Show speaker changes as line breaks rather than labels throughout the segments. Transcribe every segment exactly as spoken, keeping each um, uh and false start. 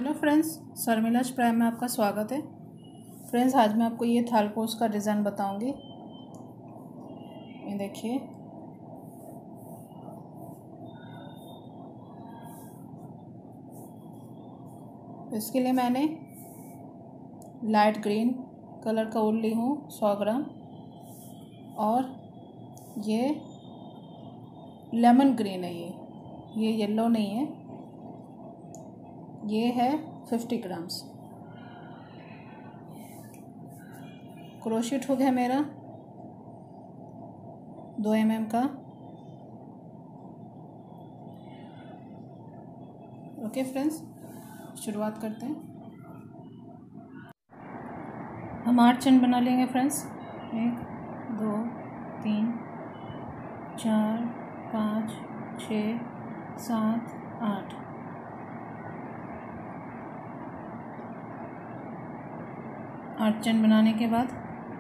Hello friends, शर्मिलाज prime में आपका स्वागत है। फ्रेंड्स, आज मैं आपको ये थालपोस का डिज़ाइन बताऊंगी। ये देखिए, इसके लिए मैंने लाइट ग्रीन कलर का ऊन ली हूँ सौ ग्राम, और ये लेमन ग्रीन है। ये ये येलो नहीं है, ये है फिफ्टी ग्राम्स। क्रोशेट हो गया मेरा दो एम एम का। ओके फ्रेंड्स, शुरुआत करते हैं। हम आठ चेन बना लेंगे फ्रेंड्स। एक, दो, तीन, चार, पाँच, छः, सात, आठ। आठ चेन बनाने के बाद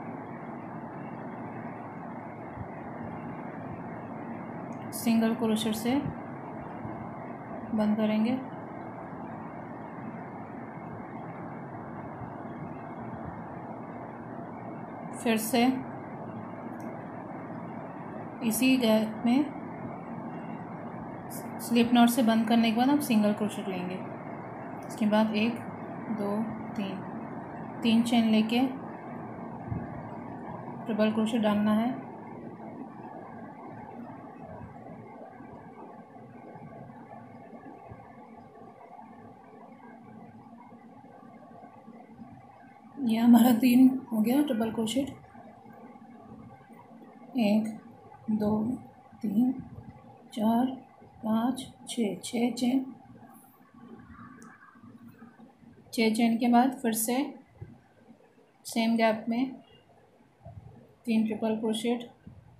सिंगल क्रोशेट से बंद करेंगे। फिर से इसी गैप में स्लिप नॉट से बंद करने के बाद हम सिंगल क्रोशेट लेंगे। इसके बाद एक, दो, तीन तीन चेन लेके ट्रिपल क्रोशेट डालना है। यह हमारा तीन हो गया ट्रिपल क्रोशेट। एक, दो, तीन, चार, पाँच, छः छः चेन। छः चेन के बाद फिर से सेम गैप में तीन ट्रिपल क्रोशेट।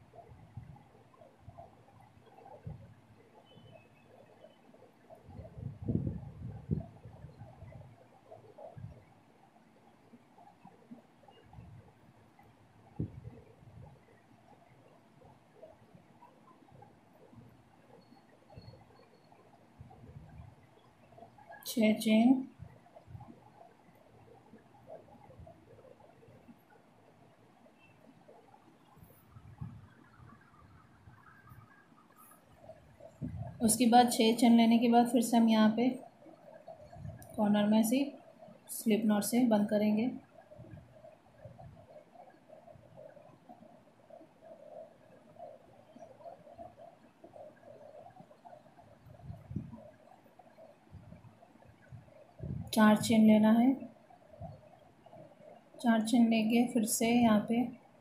छः चेन, उसके बाद छः चेन लेने के बाद फिर से हम यहाँ पे कॉर्नर में से स्लिप नॉट से बंद करेंगे। चार चेन लेना है। चार चेन लेके फिर से यहाँ पे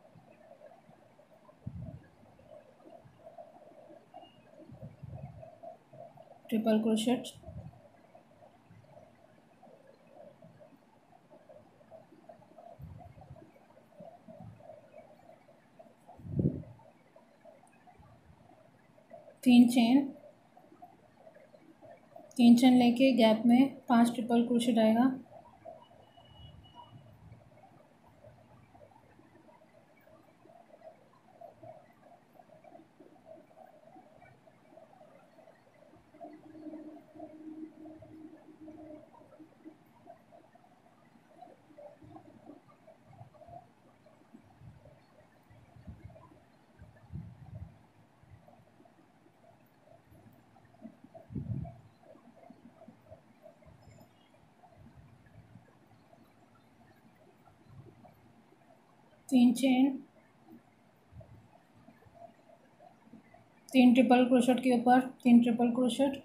ट्रिपल क्रोशेट। तीन चेन तीन चेन लेके गैप में पांच ट्रिपल क्रोशेट आएगा। तीन चेन, तीन ट्रिपल क्रोशेट के ऊपर तीन ट्रिपल क्रोशेट।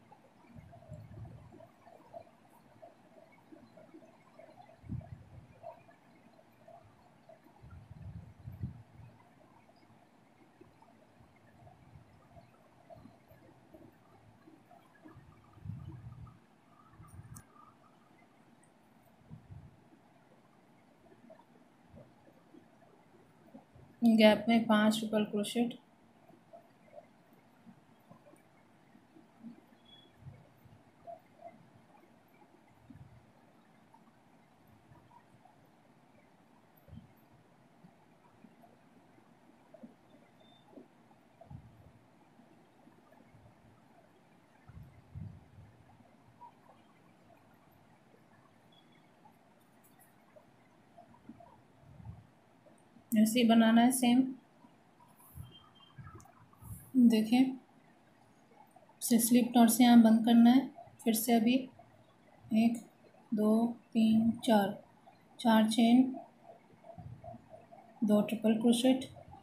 गैप में पांच ट्रिपल क्रोशेट। ऐसे ही बनाना है सेम। देखें, से स्लिप नॉट से यहाँ बंद करना है। फिर से अभी एक दो तीन चार, चार चेन, दो ट्रिपल क्रोशेट,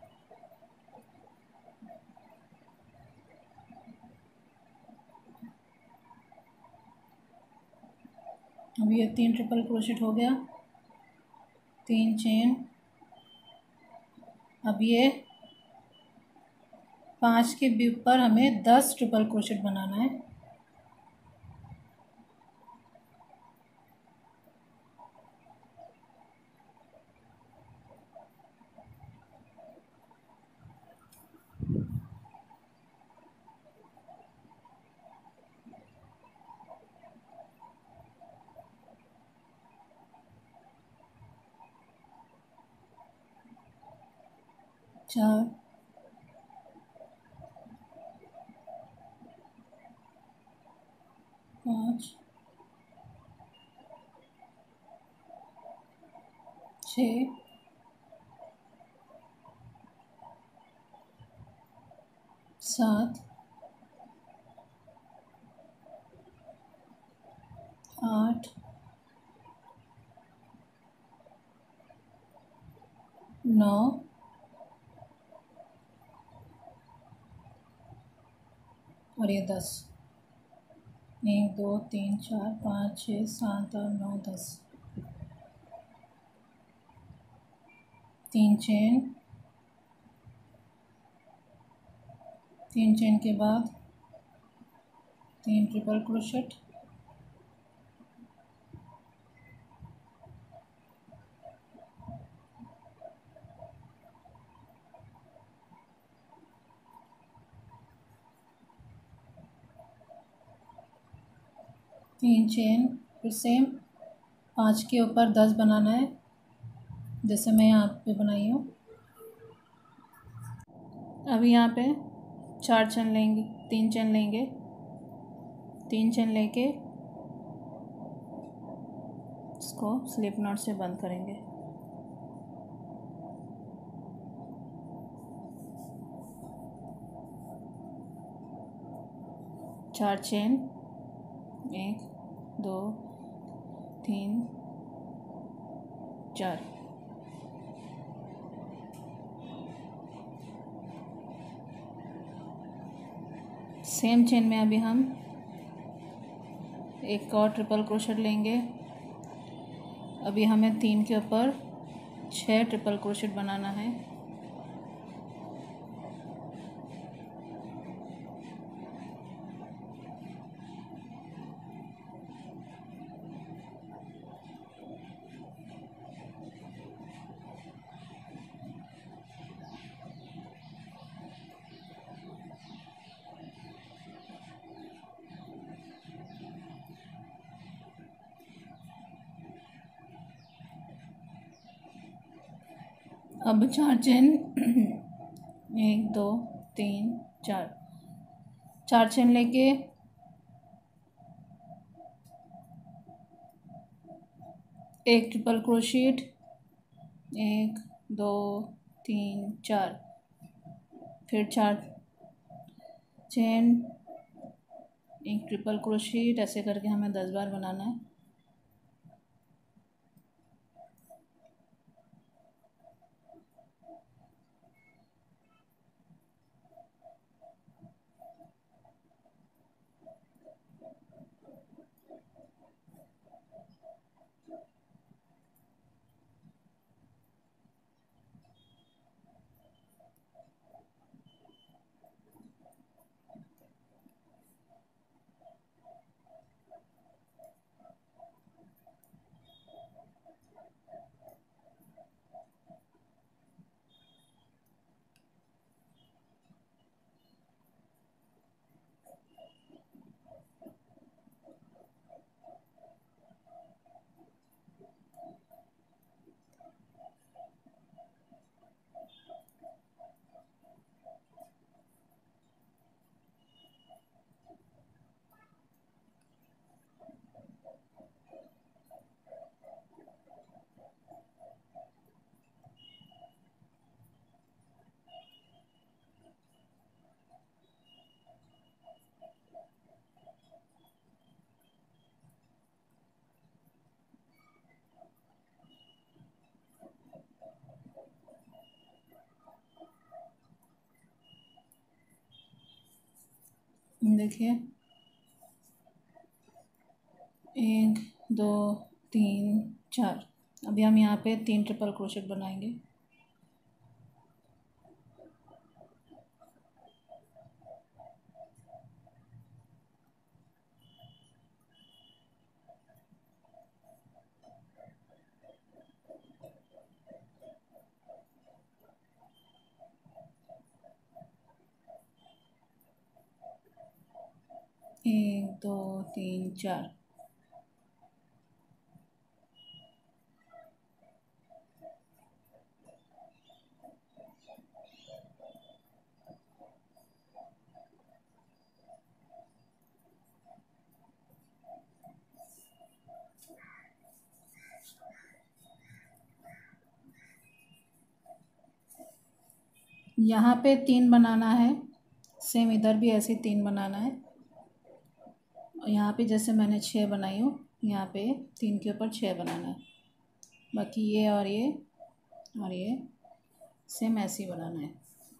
अभी ये तीन ट्रिपल क्रोशेट हो गया, तीन चेन। अब ये पाँच के बीप पर हमें दस ट्रिपल क्रोशेट बनाना है। चार, पाँच, छः, सात, आठ, नौ, और ये दस। एक दो तीन चार पाँच छः सात आठ नौ दस। तीन चेन, तीन चेन के बाद तीन ट्रिपल क्रोशेट, तीन चेन, फिर सेम पाँच के ऊपर दस बनाना है, जैसे मैं यहाँ पे बनाई हूँ। अभी यहाँ पे चार चेन लेंगे, तीन चेन लेंगे, तीन चेन लेके इसको स्लिप नॉट से बंद करेंगे। चार चेन, एक दो तीन चार, सेम चेन में अभी हम एक और ट्रिपल क्रोशेट लेंगे। अभी हमें तीन के ऊपर छः ट्रिपल क्रोशेट बनाना है। अब चार चेन, एक दो तीन चार, चार चेन लेके एक ट्रिपल क्रोशेट, एक दो तीन चार, फिर चार चेन, एक ट्रिपल क्रोशेट, ऐसे करके हमें दस बार बनाना है। देखिए एक दो तीन चार। अभी हम यहाँ पे तीन ट्रिपल क्रोशेट बनाएंगे। एक दो तीन चार। यहाँ पे तीन बनाना है, सेम इधर भी ऐसे तीन बनाना है। यहाँ पे जैसे मैंने छः बनाई हूँ, यहाँ पे तीन के ऊपर छः बनाना है। बाकी ये और ये और ये सेम ऐसे ही बनाना है।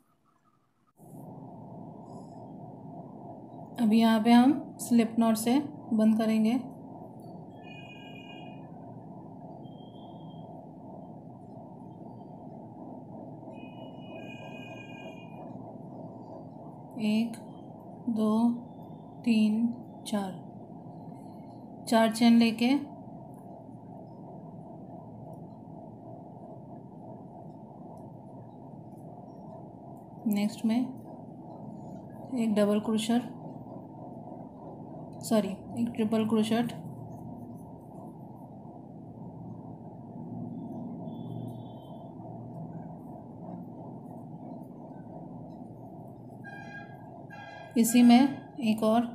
अभी यहाँ पे हम स्लिप नॉट से बंद करेंगे। एक दो तीन चार, चार चेन लेके नेक्स्ट में एक डबल क्रोशेट, सॉरी एक ट्रिपल क्रोशेट, इसी में एक और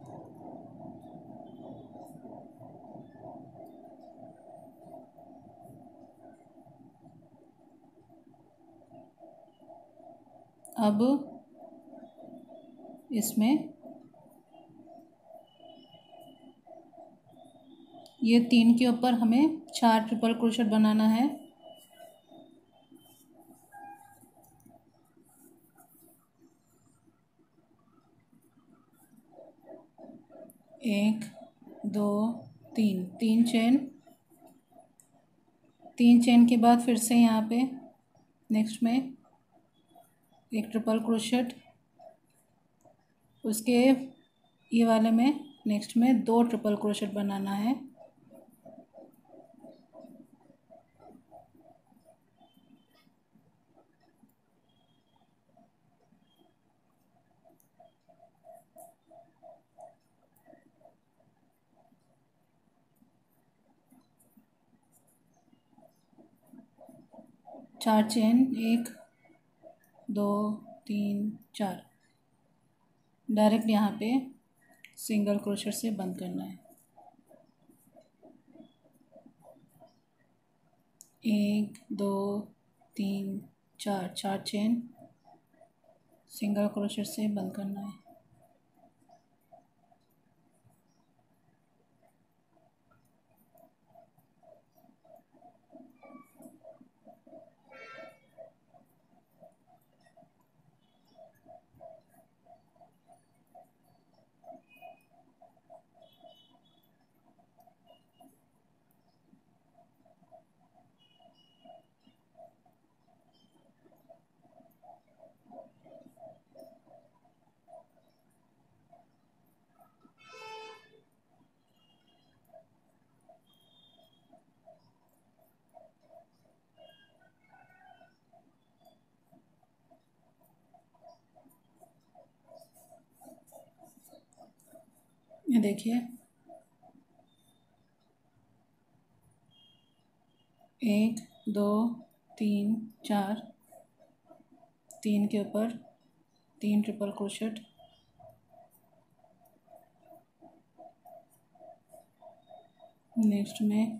अब इसमें ये तीन के ऊपर हमें चार ट्रिपल क्रोशेट बनाना है। एक दो तीन, तीन चेन, तीन चेन के बाद फिर से यहाँ पे नेक्स्ट में एक ट्रिपल क्रोशेट, उसके ये वाले में नेक्स्ट में दो ट्रिपल क्रोशेट बनाना है। चार चेन, एक दो तीन चार, डायरेक्ट यहाँ पे सिंगल क्रोशेट से बंद करना है। एक दो तीन चार, चार चेन, सिंगल क्रोशेट से बंद करना है। ये देखिए एक दो तीन चार, तीन के ऊपर तीन ट्रिपल क्रोशेट, नेक्स्ट में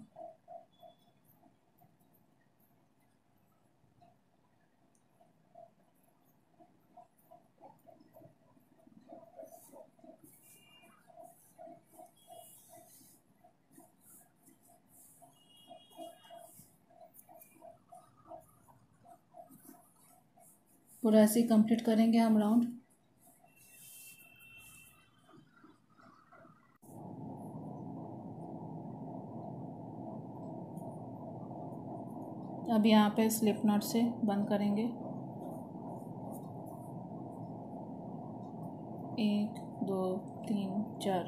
पूरा ऐसे ही कंप्लीट करेंगे हम राउंड। अब यहाँ पे स्लिप नॉट से बंद करेंगे। एक दो तीन चार,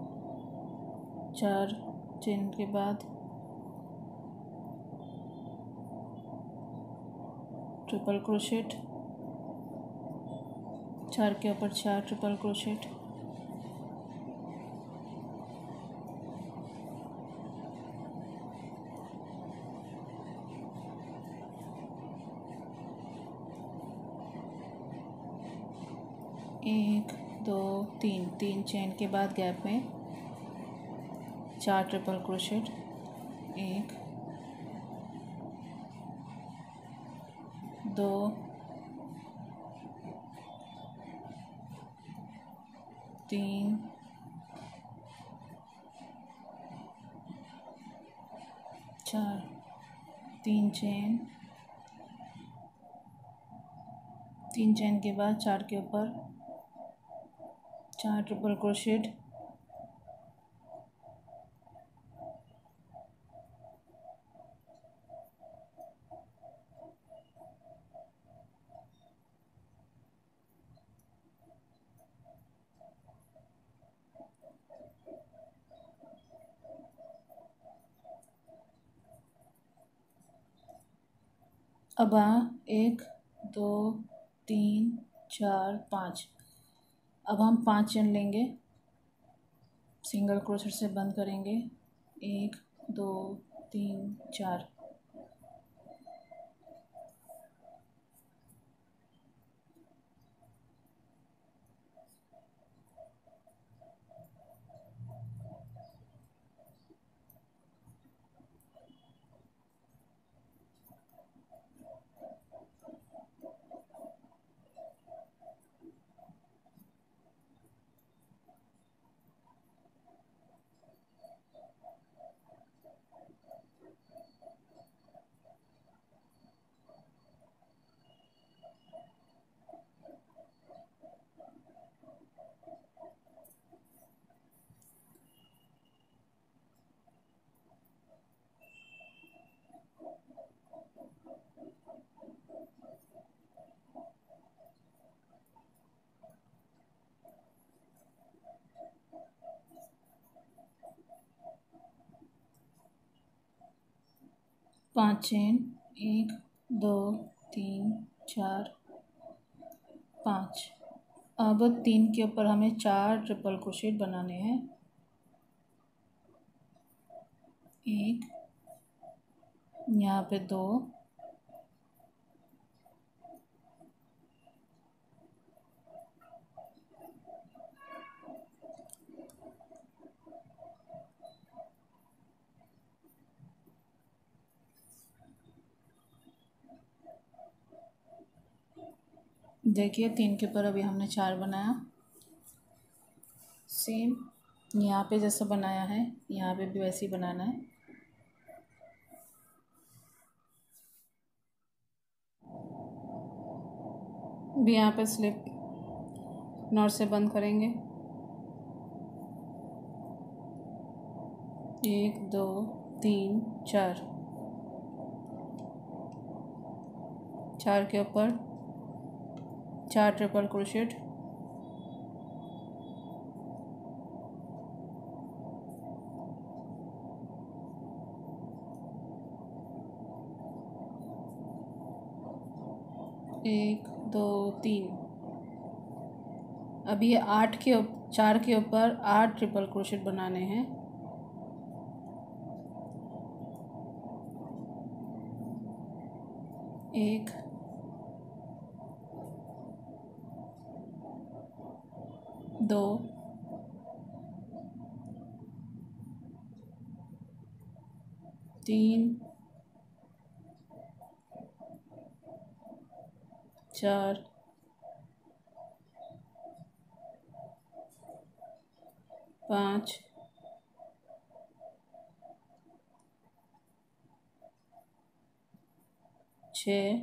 चार चेन के बाद ट्रिपल क्रोशेट, चार के ऊपर चार ट्रिपल क्रोशेट, एक दो तीन, तीन चेन के बाद गैप में चार ट्रिपल क्रोशेट, एक दो तीन चार, तीन चेन, तीन चेन के बाद चार के ऊपर चार ट्रिपल क्रोशेट, अब एक दो तीन चार पाँच, अब हम पाँच चेन लेंगे, सिंगल क्रोशेट से बंद करेंगे। एक दो तीन चार, पाँच चेन, एक दो तीन चार पाँच। अब तीन के ऊपर हमें चार ट्रिपल क्रोशेट बनाने हैं। एक, यहाँ पे दो, देखिए तीन के ऊपर अभी हमने चार बनाया। सेम यहाँ पे जैसा बनाया है यहाँ पे भी वैसे ही बनाना है। भी यहाँ पे स्लिप नॉट से बंद करेंगे। एक दो तीन चार, चार के ऊपर चार ट्रिपल क्रोशेट, एक दो तीन। अब ये आठ के चार के ऊपर आठ ट्रिपल क्रोशेट बनाने हैं। एक, दो, तीन, चार, पाँच, छः,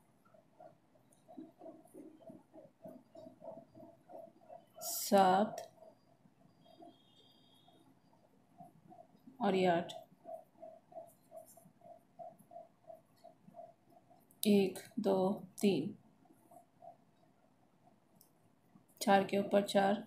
सात और ये आठ। एक दो तीन, चार के ऊपर चार,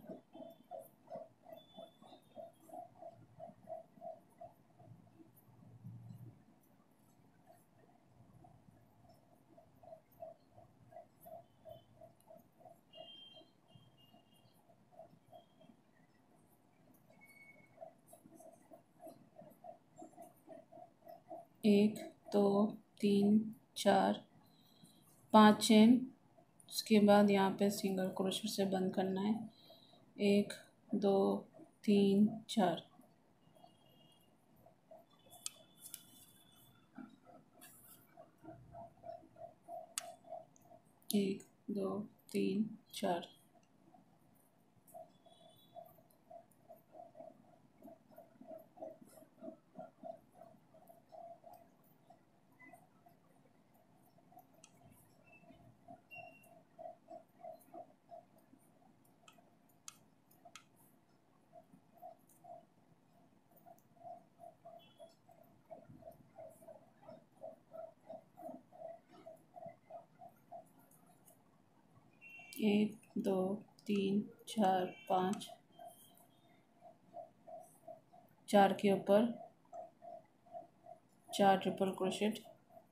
एक दो तीन चार, पांच चेन। उसके बाद यहाँ पे सिंगल क्रोशेट से बंद करना है। एक दो तीन चार, एक दो तीन चार, एक दो तीन चार पाँच, चार के ऊपर चार ट्रिपल क्रोशेट,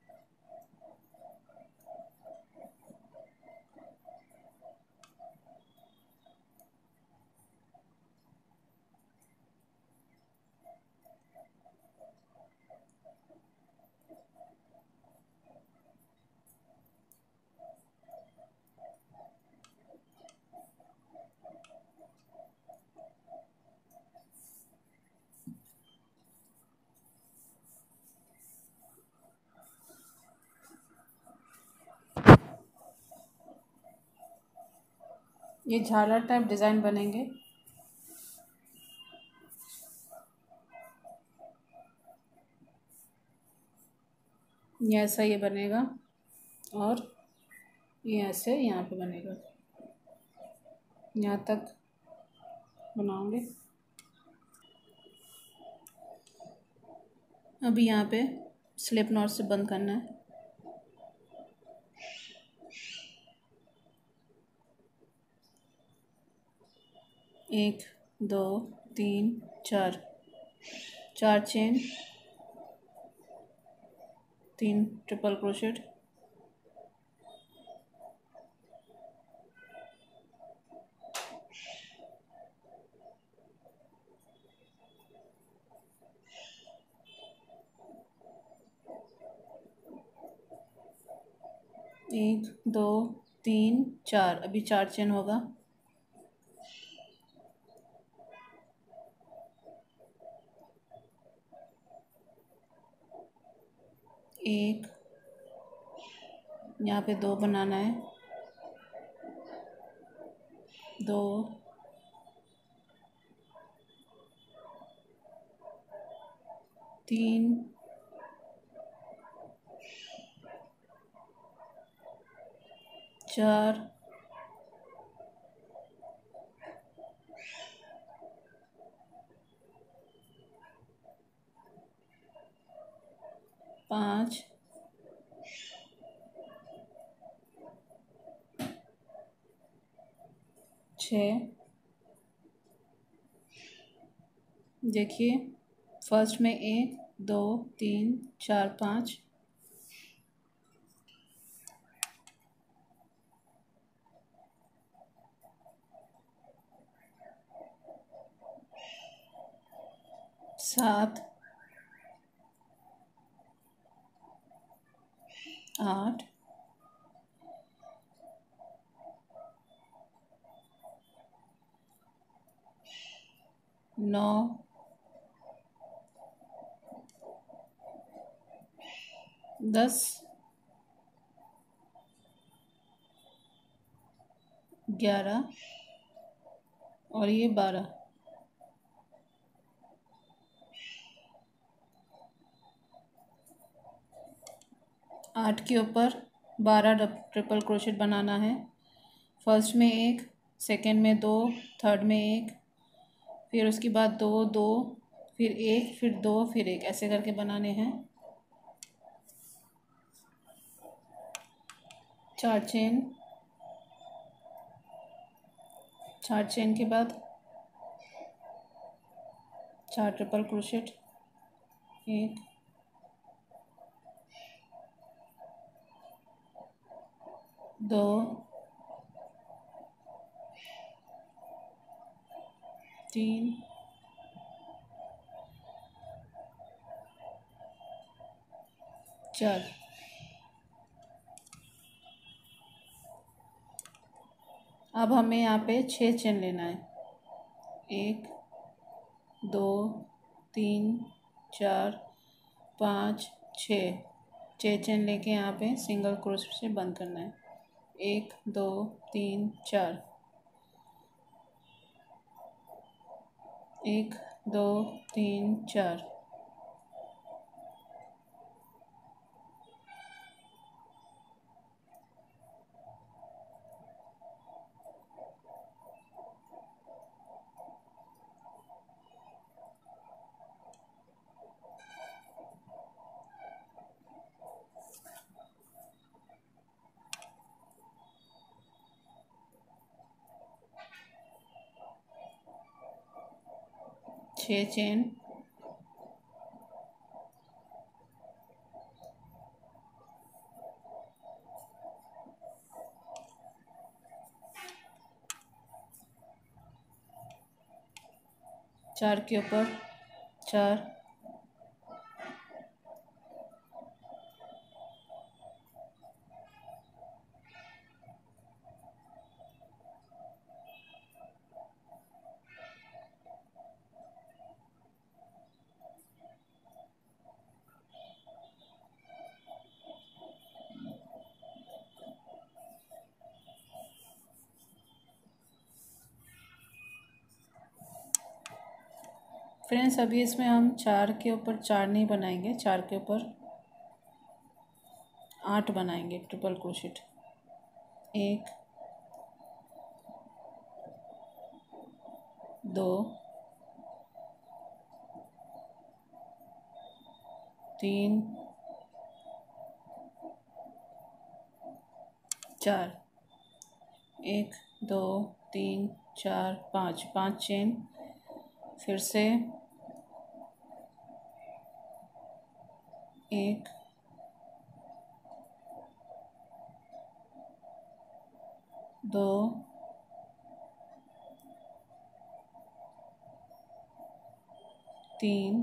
ये झालर टाइप डिज़ाइन बनेंगे। ये ऐसा ये बनेगा और ये ऐसे यहाँ पे बनेगा। यहाँ तक बनाऊंगे। अभी यहाँ पे स्लिप नॉट से बंद करना है। एक दो तीन चार, चार चेन, तीन ट्रिपल क्रोशेट, एक दो तीन चार, अभी चार चेन होगा। एक, यहाँ पे दो बनाना है, दो, तीन, चार, पाँच, छः। देखिए फर्स्ट में एक दो तीन चार पाँच, सात, आठ, नौ, दस, ग्यारह और ये बारह। आठ के ऊपर बारह ट्रिपल क्रोशेट बनाना है। फर्स्ट में एक, सेकंड में दो, थर्ड में एक, फिर उसके बाद दो दो, फिर एक, फिर दो, फिर एक, ऐसे करके बनाने हैं। चार चेन, चार चेन के बाद चार ट्रिपल क्रोशेट, एक, दो, तीन, चार। अब हमें यहाँ पे छः चेन लेना है, एक, दो, तीन, चार, पाँच, छः। छः चेन लेके यहाँ पे सिंगल क्रोशेट से बंद करना है, एक, दो, तीन, चार, एक, दो, तीन, चार। छः चेन, चार के ऊपर चार, फ्रेंड्स अभी इसमें हम चार के ऊपर चार नहीं बनाएंगे, चार के ऊपर आठ बनाएंगे ट्रिपल क्रोशेट। एक, दो, तीन, चार, एक, दो, तीन, चार, पाँच, पाँच चेन, फिर से एक, दो, तीन,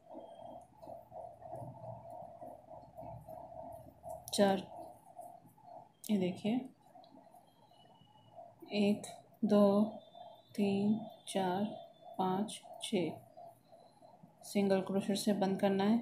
चार। ये देखिए, एक, दो, तीन, चार, पाँच, छः। सिंगल क्रोशेट से बंद करना है,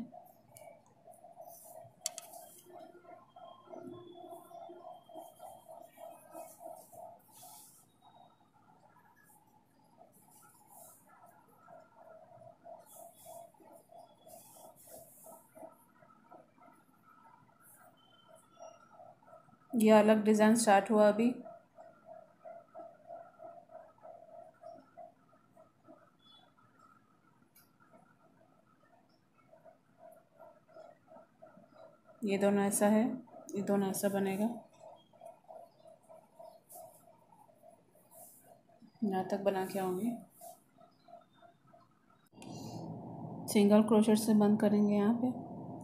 ये अलग डिज़ाइन स्टार्ट हुआ अभी। ये दोनों ऐसा है, ये दोनों ऐसा बनेगा। यहाँ तक बना के आऊँगी, सिंगल क्रोशेट से बंद करेंगे यहाँ पे।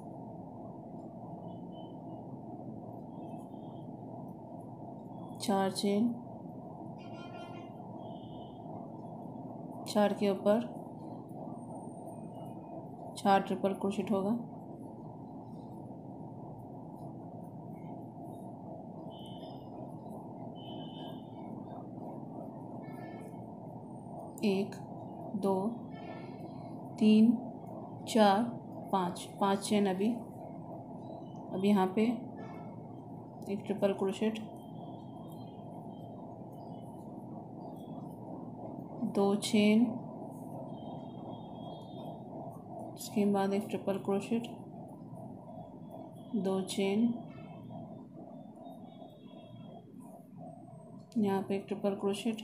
चार चेन, चार के ऊपर चार ट्रिपल क्रोशेट होगा, एक, दो, तीन, चार, पाँच, पाँच चेन अभी। अब यहाँ पे एक ट्रिपल क्रोशेट, दो चेन, उसके बाद एक ट्रिपल क्रोशेट, दो चेन, यहाँ पे एक ट्रिपल क्रोशेट,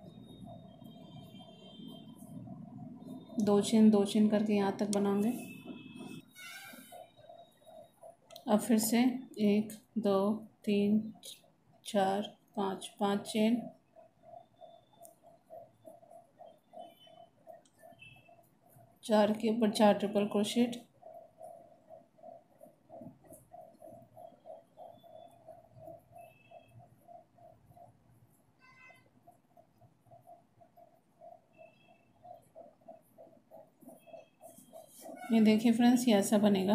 दो चेन दो चेन करके यहाँ तक बनाएंगे। अब फिर से एक, दो, तीन चार पाँच, पाँच चेन, चार के ऊपर चार ट्रिपल क्रोशेट, ये देखिए फ्रेंड्स, ये ऐसा बनेगा।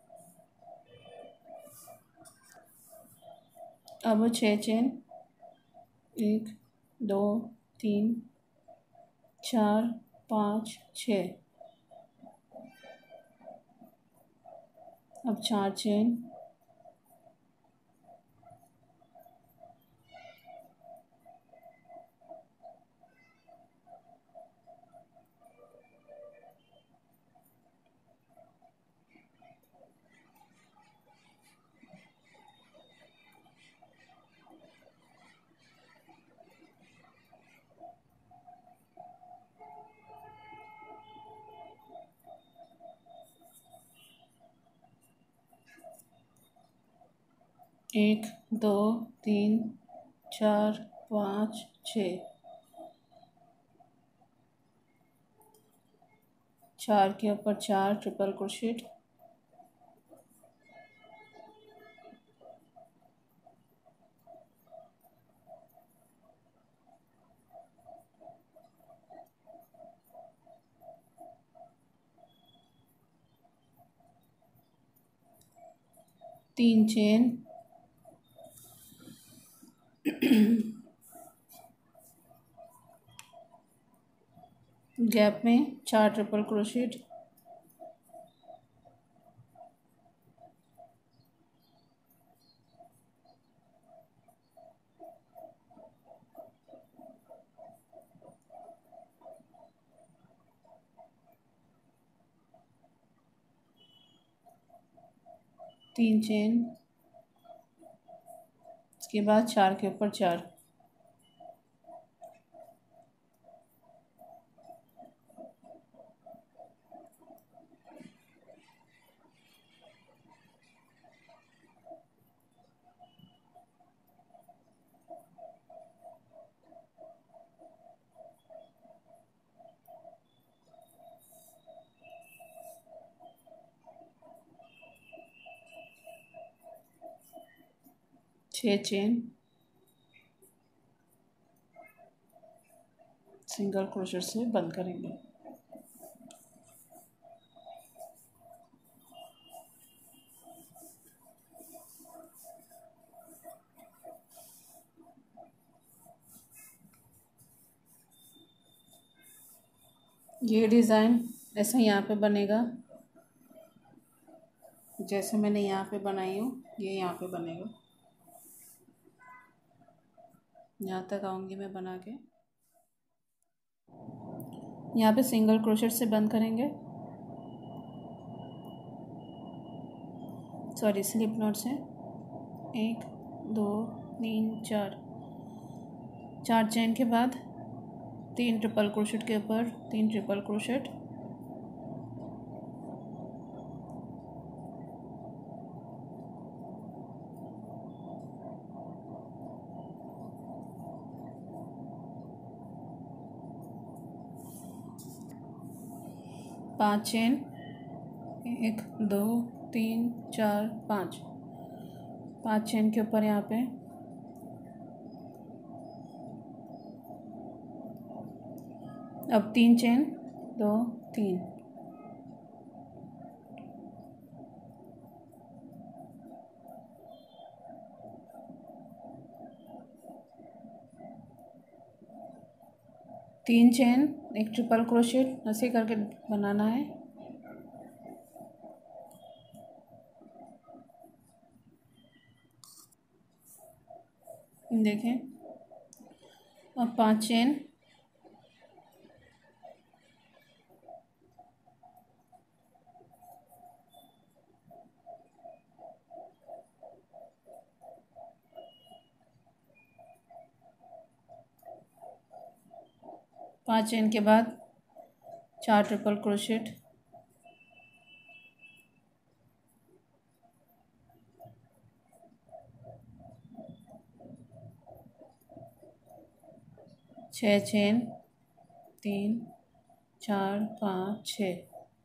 अब छः चेन, एक दो तीन चार पाँच छः, अब चार चेन, एक दो तीन चार पाँच छः, चार के ऊपर चार ट्रिपल क्रोशेट, तीन चेन, गैप में चार ट्रिपल क्रोशेट, तीन चेन, इसके बाद चार के ऊपर चार, छः चेन, सिंगल क्रोशेट से बंद करेंगे। ये डिज़ाइन ऐसा यहाँ पे बनेगा, जैसे मैंने यहाँ पे बनाई हूँ, ये यहाँ पे बनेगा। यहाँ तक आऊँगी मैं बना के। यहाँ पे सिंगल क्रोशेट से बंद करेंगे, सॉरी स्लिप नॉट से। एक दो तीन चार, चार चेन के बाद तीन ट्रिपल क्रोशेट के ऊपर तीन ट्रिपल क्रोशेट, पाँच चेन, एक दो तीन चार पाँच, पाँच चेन के ऊपर यहाँ पे अब तीन चेन, दो तीन, तीन चेन, एक ट्रिपल क्रोशेट ऐसे करके बनाना है। देखें, अब पांच चेन, पांच चेन के बाद चार ट्रिपल क्रोशेट, छः चेन, तीन चार पाँच छः,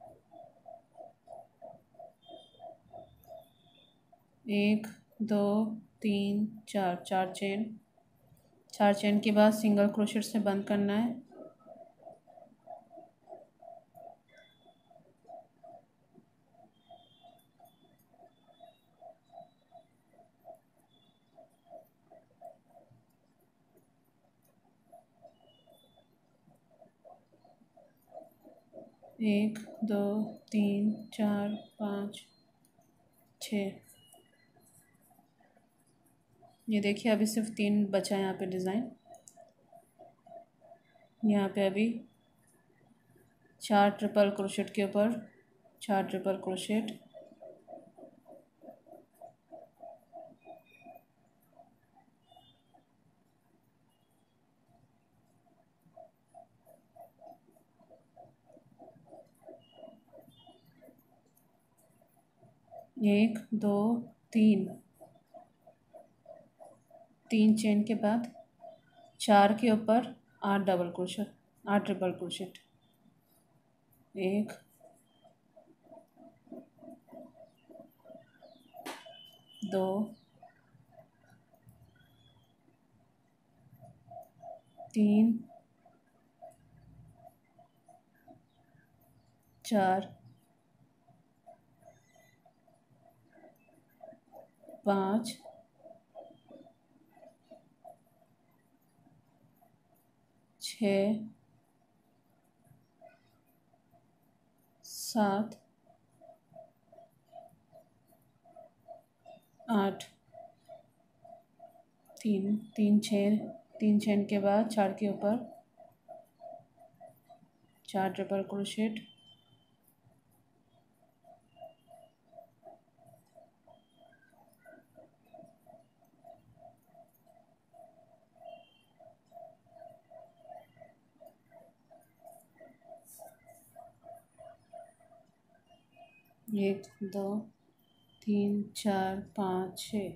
एक दो तीन चार, चार चेन। चार चेन के बाद सिंगल क्रोशेट से बंद करना है। एक दो तीन चार पाँच छः, ये देखिए अभी सिर्फ तीन बचा है यहाँ पे डिज़ाइन। यहाँ पे अभी चार ट्रिपल क्रोशेट के ऊपर चार ट्रिपल क्रोशेट, एक दो तीन, तीन चेन के बाद चार के ऊपर आठ डबल क्रोशेट, आठ ट्रिपल क्रोशेट, एक दो तीन चार पाँच छः सात आठ, तीन तीन चेन, तीन चेन के बाद चार के ऊपर चार ट्रिपल क्रोशेट, एक दो तीन चार पाँच छः,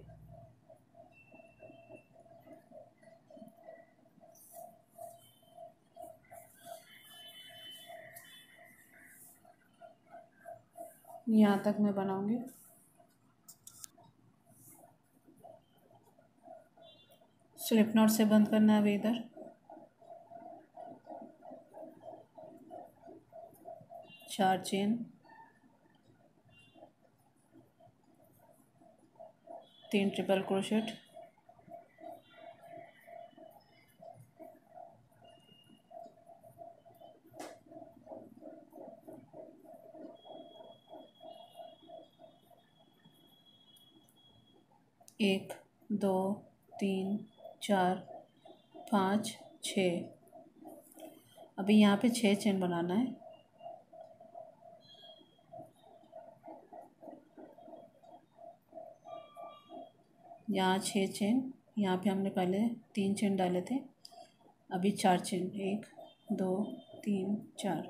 यहाँ तक मैं बनाऊंगी। स्लिप नॉट से बंद करना है अभी इधर। चार चेन, तीन ट्रिपल क्रोशेट, एक दो तीन चार पाँच छः, अभी यहाँ पे छः चेन बनाना है। यहाँ छः चेन, यहाँ पे हमने पहले तीन चेन डाले थे, अभी चार चेन, एक दो तीन चार,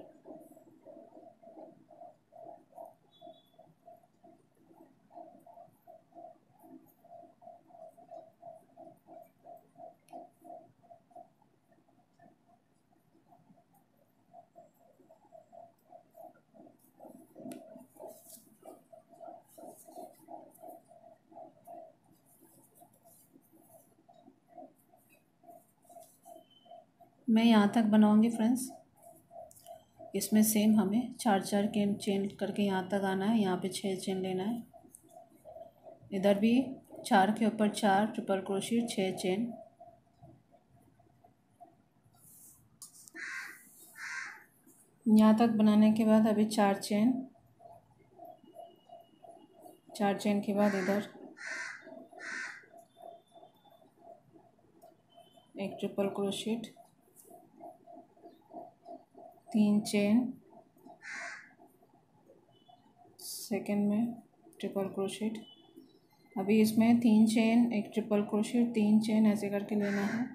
मैं यहाँ तक बनाऊंगी फ्रेंड्स। इसमें सेम हमें चार चार के चेन करके यहाँ तक आना है। यहाँ पे छः चेन लेना है, इधर भी चार के ऊपर चार ट्रिपल क्रोशेट, छः चेन, यहाँ तक बनाने के बाद अभी चार चेन, चार चेन के बाद इधर एक ट्रिपल क्रोशेट, तीन चेन, सेकंड में ट्रिपल क्रोशेट, अभी इसमें तीन चेन, एक ट्रिपल क्रोशेट, तीन चेन ऐसे करके लेना है।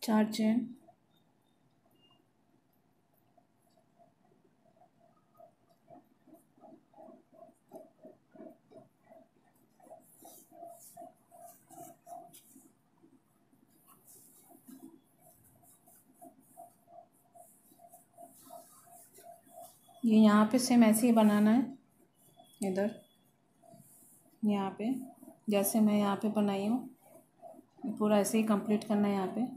चार चेन, ये यहाँ पे सेम ऐसे ही बनाना है, इधर यहाँ पे जैसे मैं यहाँ पे बनाई हूँ पूरा ऐसे ही कंप्लीट करना है। यहाँ पे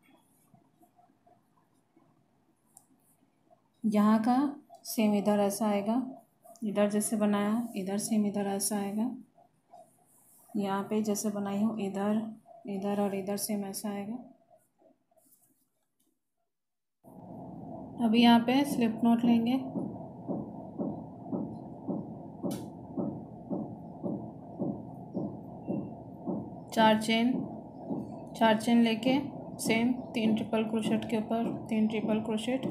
यहाँ का सेम इधर ऐसा आएगा, इधर जैसे बनाया इधर सेम इधर ऐसा आएगा, यहाँ पे जैसे बनाई हूँ इधर इधर और इधर सेम ऐसा आएगा। अभी यहाँ पे स्लिप नॉट लेंगे, चार चेन चार चेन लेके सेम तीन ट्रिपल क्रोशेट के ऊपर तीन ट्रिपल क्रोशेट,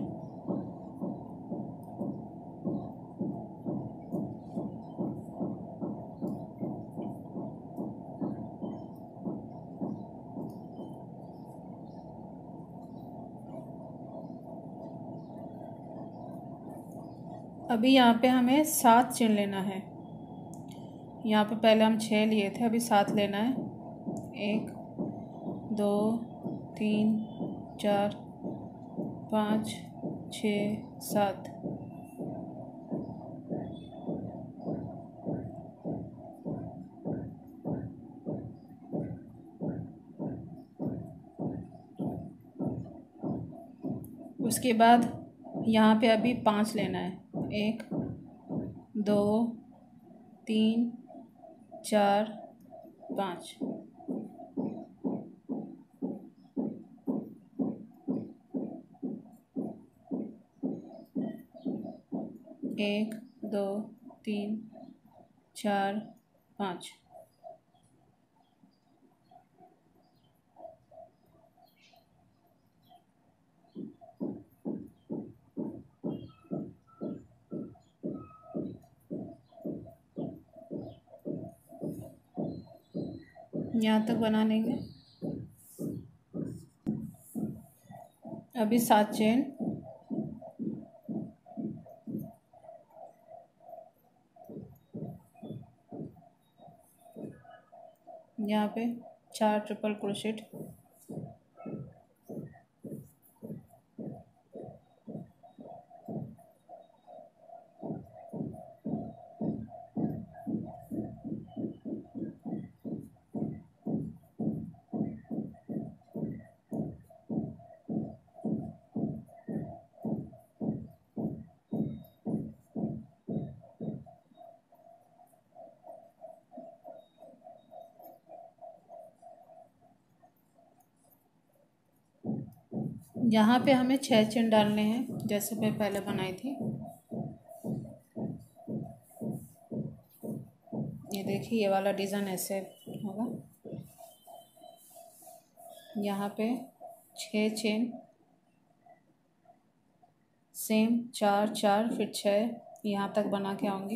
अभी यहाँ पे हमें सात चेन लेना है। यहाँ पे पहले हम छः लिए थे, अभी सात लेना है। एक दो तीन चार पाँच छः सात। उसके बाद यहाँ पे अभी पाँच लेना है। एक दो तीन चार पाँच। एक दो तीन चार पाँच। यहाँ तक बना लेंगे। अभी सात चेन, यहाँ पे चार ट्रिपल क्रोशेट, यहाँ पे हमें छः चेन डालने हैं जैसे मैं पहले बनाई थी। ये देखिए ये वाला डिज़ाइन ऐसे होगा। यहाँ पे छः चेन, सेम चार चार फिर छः, यहाँ तक बना के आऊँगी।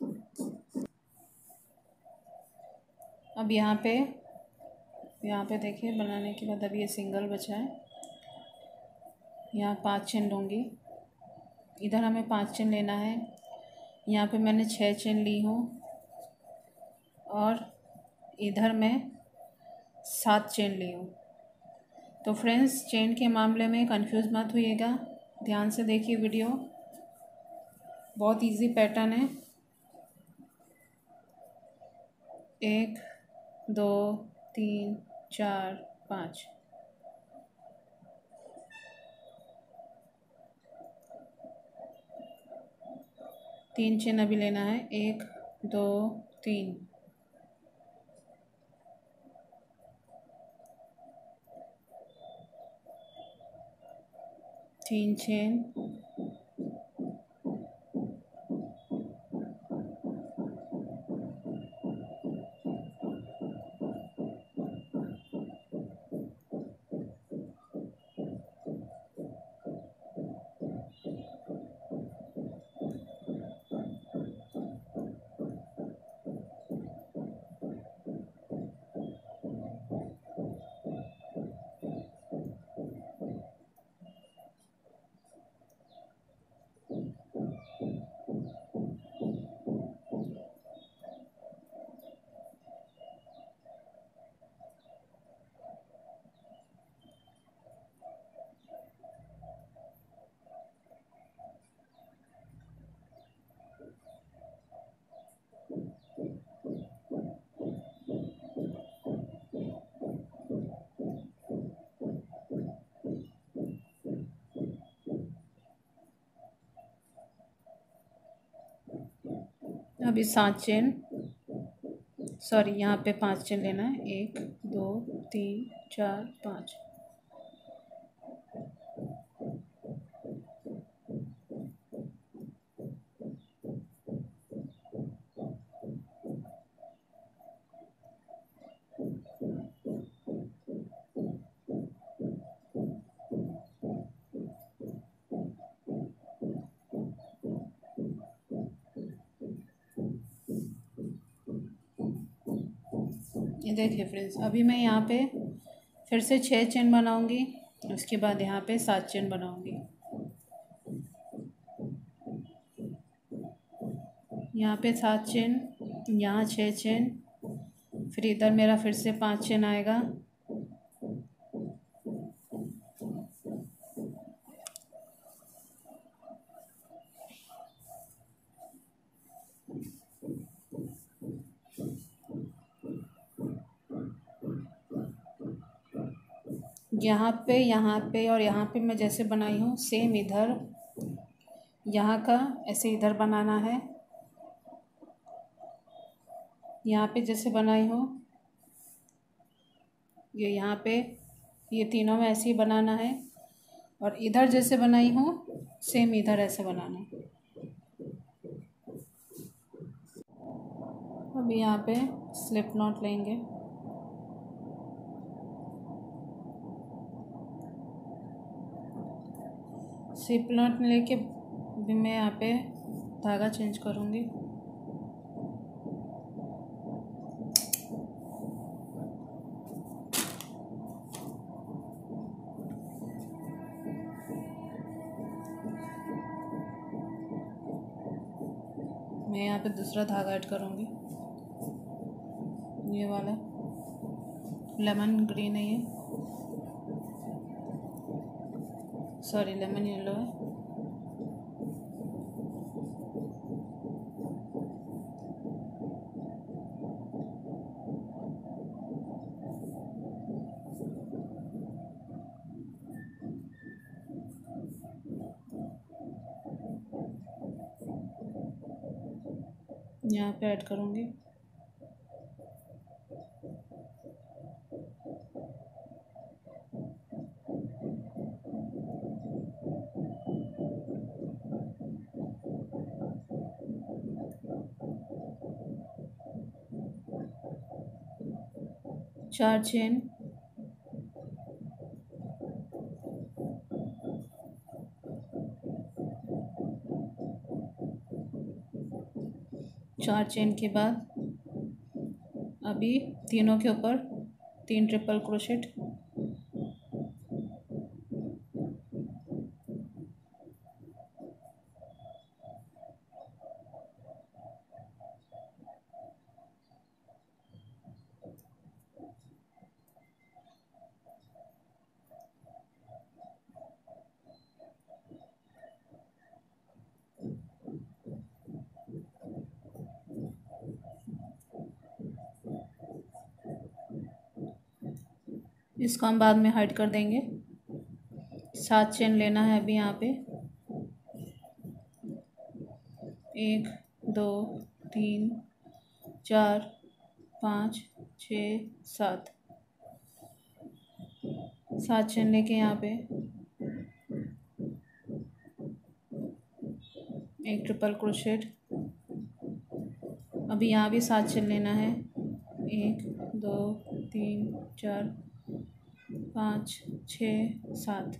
अब यहाँ पे यहाँ पे देखिए बनाने के बाद अभी ये सिंगल बचा है। यहाँ पाँच चेन लूँगी, इधर हमें पाँच चेन लेना है। यहाँ पे मैंने छः चेन ली हूँ और इधर मैं सात चेन ली हूँ। तो फ्रेंड्स चेन के मामले में कंफ्यूज मत होइएगा, ध्यान से देखिए वीडियो, बहुत इजी पैटर्न है। एक दो तीन चार पाँच। तीन चेन अभी लेना है। एक दो तीन। तीन चेन, अभी सात चेन, सॉरी यहाँ पे पांच चेन लेना है, एक दो तीन चार पाँच। ये देखिए फ्रेंड्स, अभी मैं यहाँ पे फिर से छः चेन बनाऊंगी, उसके बाद यहाँ पे सात चेन बनाऊंगी। यहाँ पे सात चेन, यहाँ छः चेन, फिर इधर मेरा फिर से पाँच चेन आएगा, यहाँ पे यहाँ पे और यहाँ पे मैं जैसे बनाई हूँ सेम इधर यहाँ का ऐसे इधर बनाना है। यहाँ पे जैसे बनाई हूँ ये यहाँ पे, ये तीनों में ऐसे ही बनाना है, और इधर जैसे बनाई हूँ सेम इधर ऐसे बनाना है। अभी यहाँ पे स्लिप नॉट लेंगे, स्लिप नॉट लेके भी मैं यहाँ पे धागा चेंज करूँगी। मैं यहाँ पे दूसरा धागा ऐड करूँगी, ये वाला लेमन ग्रीन है, ये सॉरी लेमन येलो है। यहाँ पे ऐड करूँगी। चार चेन, चार चेन के बाद अभी तीनों के ऊपर तीन ट्रिपल क्रोशेट, इसको हम बाद में हाइड कर देंगे। सात चेन लेना है अभी यहाँ पे, एक दो तीन चार पाँच छः सात, सात चेन लेके यहाँ पे एक ट्रिपल क्रोशेट, अभी यहाँ भी सात चेन लेना है, एक दो तीन चार पाँच छः सात,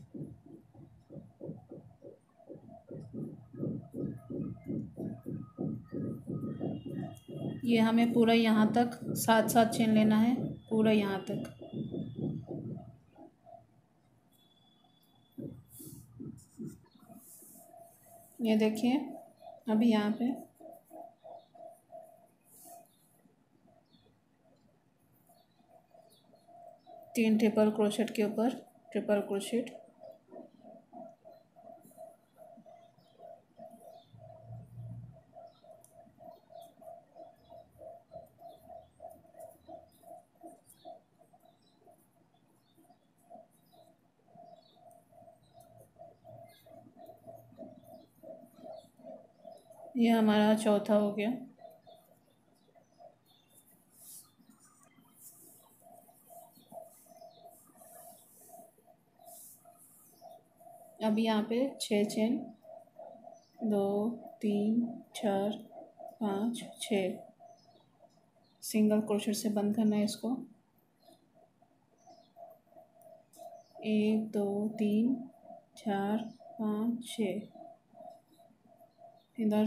ये हमें पूरा यहाँ तक सात सात चेन लेना है, पूरा यहाँ तक। ये देखिए अभी यहाँ पे तीन ट्रिपल क्रोशेट के ऊपर ट्रिपल क्रोशेट, ये हमारा चौथा हो गया। अब यहाँ पे छः चेन, दो तीन चार पाँच छः, सिंगल क्रोशेट से बंद करना है इसको। एक दो तीन चार पाँच छः, इधर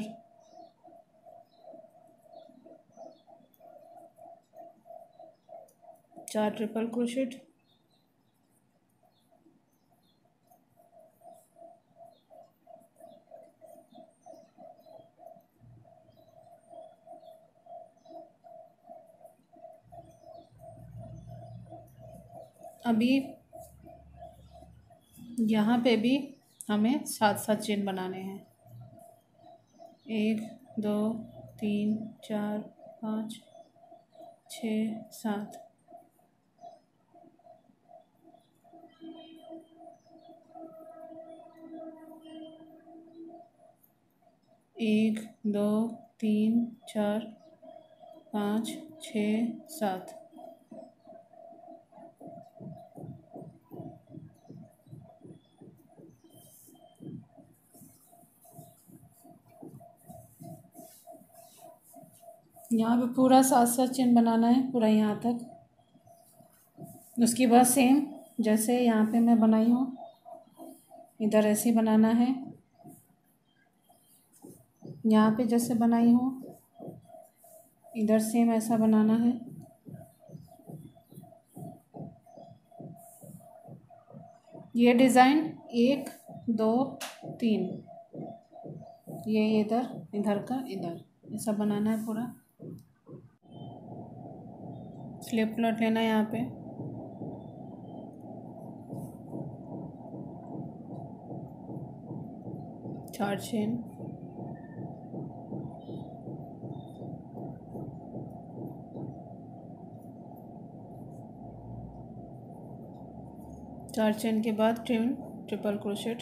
चार ट्रिपल क्रोशेट, अभी यहाँ पे भी हमें सात सात चेन बनाने हैं। एक दो तीन चार पाँच छः सात, एक दो तीन चार पाँच छः सात, यहाँ पे पूरा सात सात चेन बनाना है पूरा यहाँ तक। उसके बाद सेम जैसे यहाँ पे मैं बनाई हूँ इधर ऐसे ही बनाना है। यहाँ पे जैसे बनाई हूँ इधर सेम ऐसा बनाना है। ये डिज़ाइन एक दो तीन, ये इधर इधर का इधर ऐसा बनाना है पूरा। स्लिप प्लॉट लेना है यहाँ पे, चार चेन, चार चेन के बाद ट्रिम ट्रिपल क्रोशेट,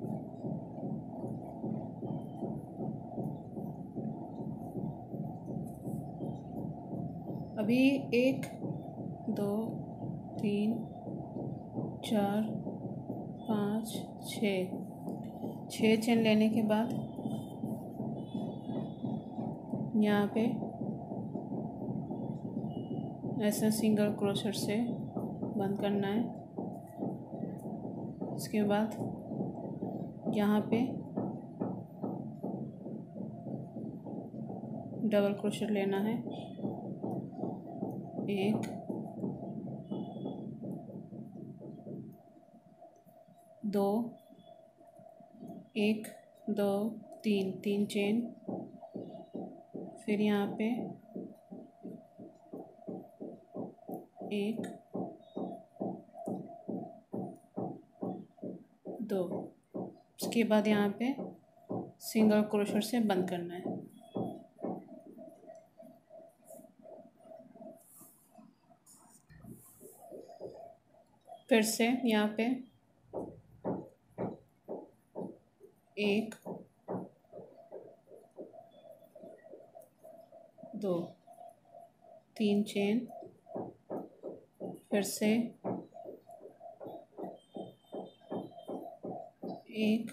अभी एक दो तीन चार पाँच छः, छः चेन लेने के बाद यहाँ पे ऐसा सिंगल क्रोशेट से बंद करना है। इसके बाद यहाँ पे डबल क्रोशेट लेना है, एक दो, एक दो तीन, तीन चेन, फिर यहाँ पे एक दो, उसके बाद यहाँ पे सिंगल क्रोशेट से बंद करना है। फिर से यहाँ पे एक दो, तीन चेन, फिर से एक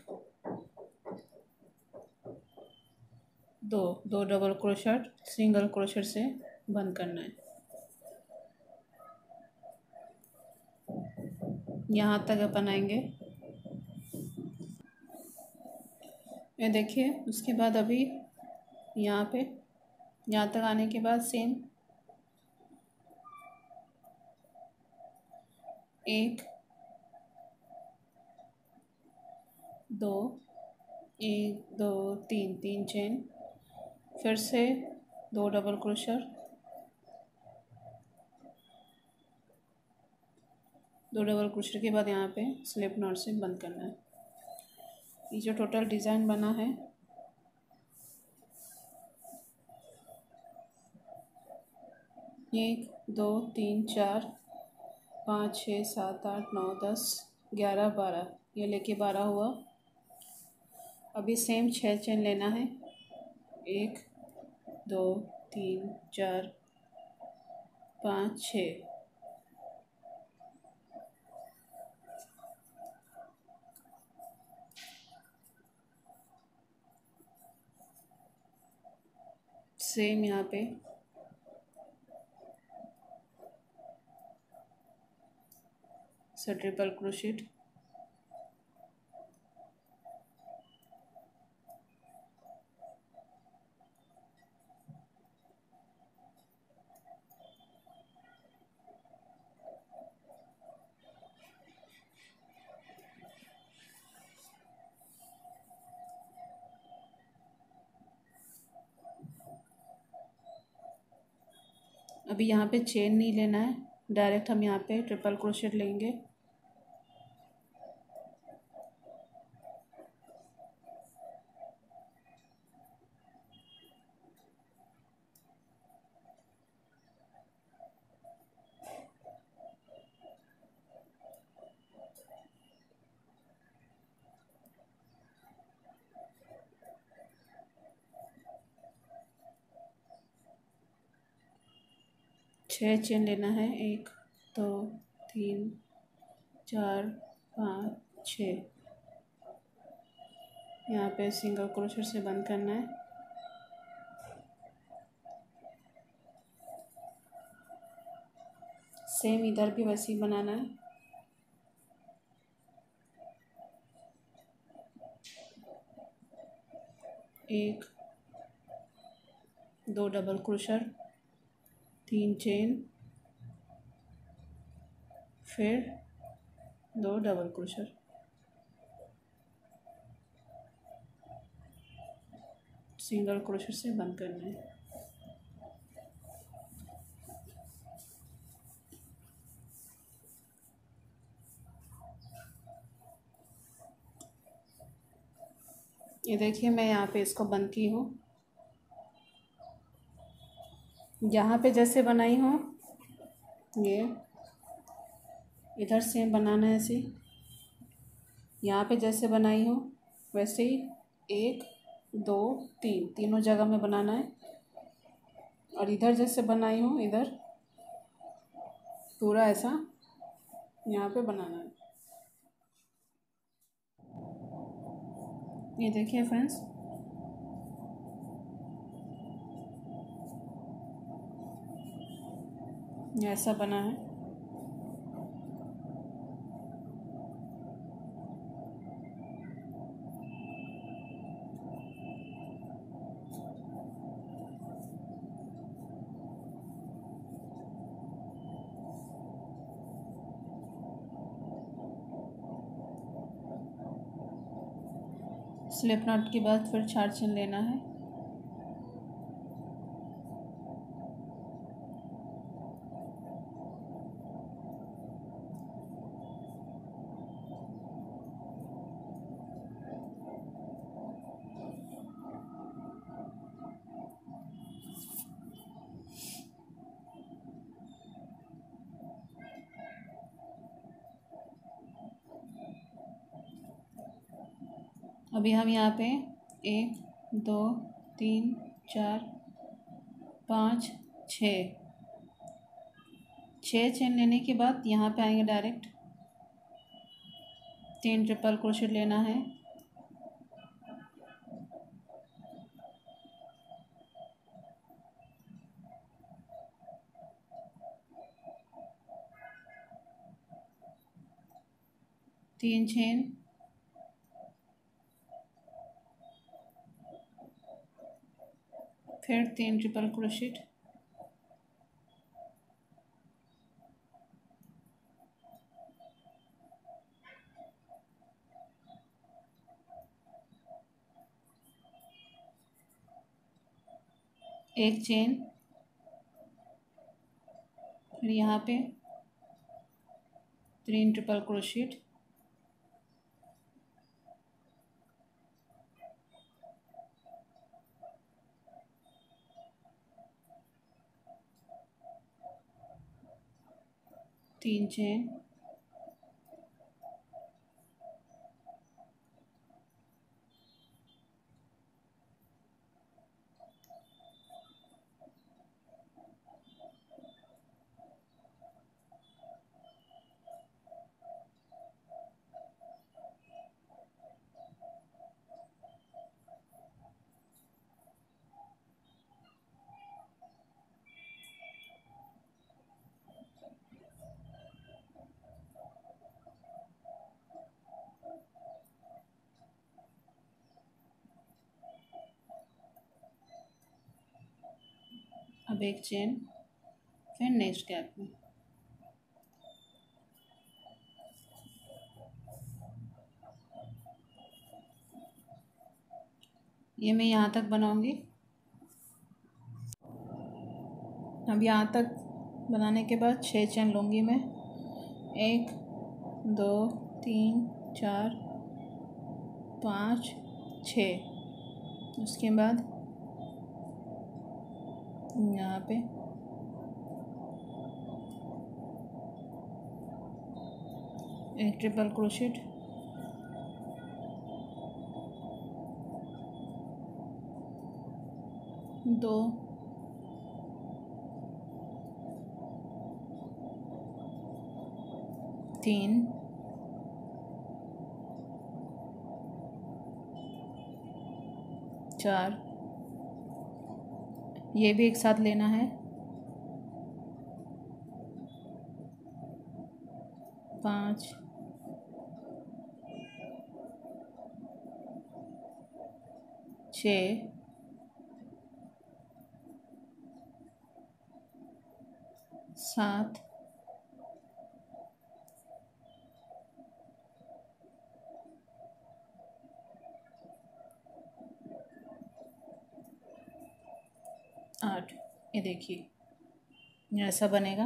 दो, दो डबल क्रोशेट सिंगल क्रोशेट से बंद करना है। यहाँ तक बनाएंगे, ये देखिए। उसके बाद अभी यहाँ पे यहाँ तक आने के बाद सेम एक दो, एक दो तीन, तीन चेन, फिर से दो डबल क्रोशेट, दो डबल क्रोशेट के बाद यहाँ पे स्लिप नॉट से बंद करना है। ये जो टोटल डिज़ाइन बना है एक दो तीन चार पाँच छः सात आठ नौ दस ग्यारह बारह, ये लेके बारह हुआ। अभी सेम छः चेन लेना है, एक दो तीन चार पाँच छः, सेम यहाँ पे से ट्रिपल क्रोशेट, अभी यहाँ पे चेन नहीं लेना है, डायरेक्ट हम यहाँ पे ट्रिपल क्रोशेट लेंगे। छः चेन लेना है, एक दो तीन चार पाँच छः। यहाँ पे सिंगल क्रोशेट से बंद करना है। सेम इधर भी वैसे ही बनाना है। एक दो डबल क्रोशर, तीन चेन, फिर दो डबल क्रोशर, सिंगल क्रोशर से बंद करना है। ये देखिए मैं यहाँ पे इसको बंद की हूँ। यहाँ पे जैसे बनाई हूँ ये इधर सेम बनाना है ऐसे। यहाँ पे जैसे बनाई हूँ वैसे ही एक दो तीन तीनों जगह में बनाना है। और इधर जैसे बनाई हूँ इधर पूरा ऐसा यहाँ पे बनाना है। ये देखिए फ्रेंड्स, ये ऐसा बना है। स्लिप नॉट के बाद फिर चार चेन लेना है। अभी हम यहाँ पे एक दो तीन चार पाँच छः छः चेन लेने के बाद यहाँ पे आएंगे डायरेक्ट। तीन ट्रिपल क्रोशेट लेना है। तीन चेन, फिर तीन ट्रिपल क्रोशेट, एक चेन, फिर यहाँ पे तीन ट्रिपल क्रोशेट, तीन चेन, अब एक चेन, फिर नेक्स्ट गैप में ये मैं यहाँ तक बनाऊंगी। अब यहाँ तक बनाने के बाद छः चेन लूँगी मैं, एक दो तीन चार पाँच छः। उसके बाद यहाँ पे एक ट्रिपल क्रोशेट, दो तीन चार, ये भी एक साथ लेना है, पाँच छः सात आठ। ये देखिए ऐसा बनेगा।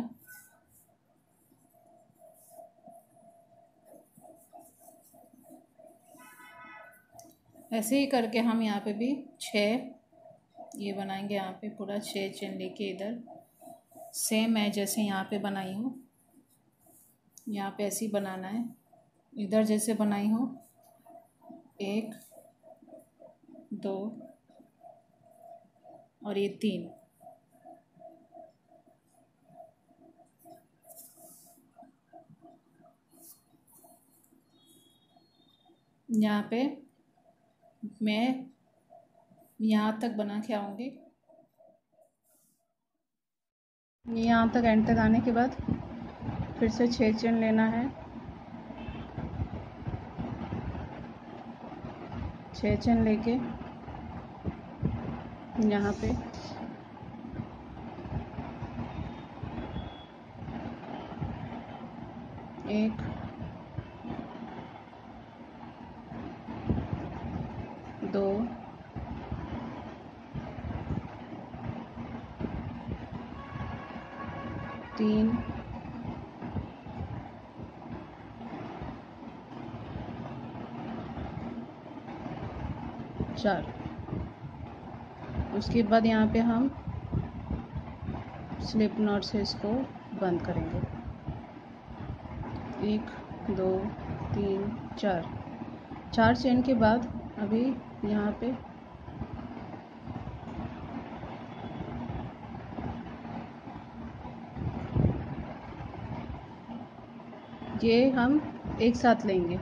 ऐसे ही करके हम यहाँ पे भी छः ये बनाएंगे। यहाँ पे पूरा छः चेन लेके इधर सेम है जैसे यहाँ पे बनाई हूँ, यहाँ पे ऐसे ही बनाना है। इधर जैसे बनाई हूँ, एक दो और ये तीन, यहाँ पे मैं यहाँ तक बना के आऊँगी। यहाँ तक एंड तक आने के बाद फिर से छः चेन लेना है, छः चेन लेके यहाँ पे एक दो तीन चार। उसके बाद यहाँ पे हम स्लिप नॉट से इसको बंद करेंगे। एक दो तीन चार, चार चेन के बाद अभी यहाँ पे ये हम एक साथ लेंगे।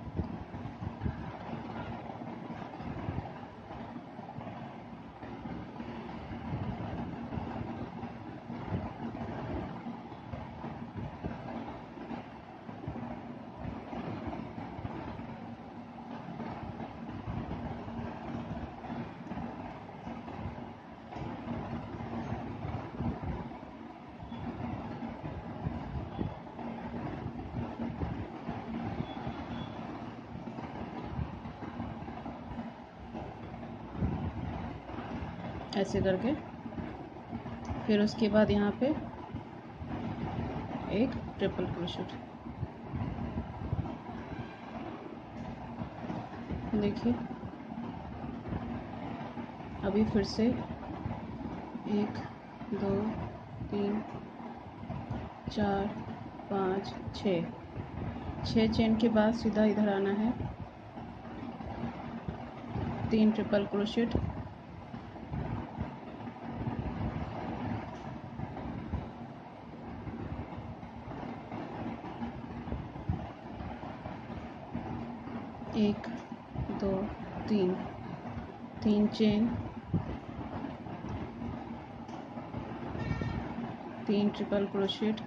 ऐसे करके फिर उसके बाद यहाँ पे एक ट्रिपल क्रोशेट। देखिए अभी फिर से एक दो तीन चार पाँच छः, छः चेन के बाद सीधा इधर आना है, तीन ट्रिपल क्रोशेट, एक दो तीन, तीन चेन, तीन ट्रिपल क्रोशेट,